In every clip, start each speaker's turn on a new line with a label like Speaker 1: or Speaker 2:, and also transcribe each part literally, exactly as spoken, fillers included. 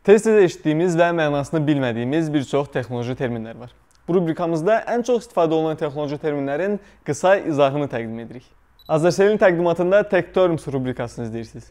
Speaker 1: Tez-tez eşitdiyimiz və mənasını bilmədiyimiz bir çox texnoloji terminlər var. Bu rubrikamızda ən çox istifadə olunan texnoloji terminlərin qısa izahını təqdim edirik. Azərselin təqdimatında Tech Terms rubrikasını izləyirsiniz.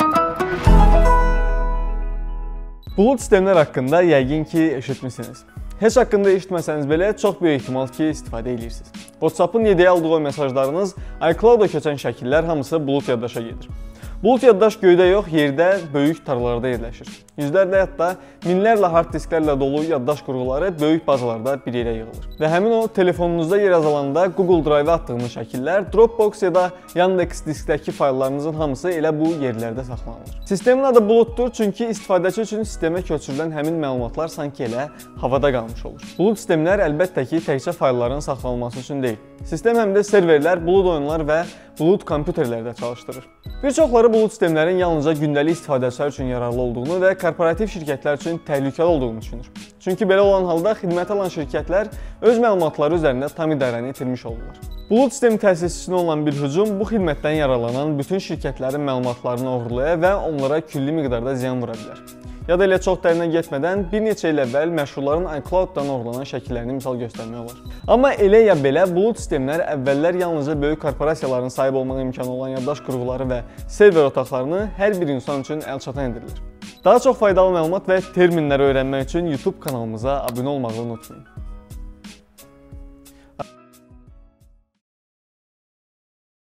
Speaker 1: Bulut sistemlər haqqında yəqin ki, eşitmişsiniz. Heç haqqında eşitməsəniz belə çox böyük ehtimal ki, istifadə edirsiniz. WhatsApp-ın yedeyə aldığı o mesajlarınız, iCloud-a keçən şəkillər hamısı bulut yaddaşa gedir. Bulut yaddaş göydə yox, yerdə, böyük tarlalarda yerləşir. Yüzlərlə, hətta minlərlə hard disklərlə dolu yaddaş qurğuları böyük bazalarda bir yerə yığılır. Və həmin o telefonunuzda yer azalanda Google Drive-a atdığınız şəkillər, Dropbox ya da Yandex diskdəki fayllarınızın hamısı elə bu yerlərdə saxlanılır. Sistemin adı bulutdur, çünki istifadəçi üçün sistemə köçürülən həmin məlumatlar sanki elə havada qalmış olur. Bulut sistemlər əlbəttə ki, təkcə faylların saxlanılması üçün deyil. Sistem həm də serverlər, bulut oyunlar və bulut kompüterlərdə çalışdırır. Bir çoxları bulut sistemlərin yalnızca gündəlik istifadəçilər üçün yararlı olduğunu və korporativ şirkətlər üçün təhlükəli olduğunu düşünür. Çünki belə olan halda xidmət alan şirkətlər öz məlumatları üzərində tam idarəni itirmiş olurlar. Bulut sistemi təsisçisinə olan bir hücum bu xidmətdən yararlanan bütün şirkətlərin məlumatlarını oğurlaya və onlara külli miqdarda ziyan vura bilər. Ya da elə çox dərinə getmədən bir neçə il əvvəl məşhurların iCloud-dan oğurlanan şəkillərini misal göstərmək olar. Amma elə ya belə bulut sistemlər əvvəllər yalnızca böyük korporasiyaların sahib olmaq imkanı olan yaddaş qurğuları və server otaqlarını hər bir insan üçün əlçatan edilir. Daha çox faydalı məlumat və terminləri öyrənmək üçün YouTube kanalımıza abunə olmağı unutmayın.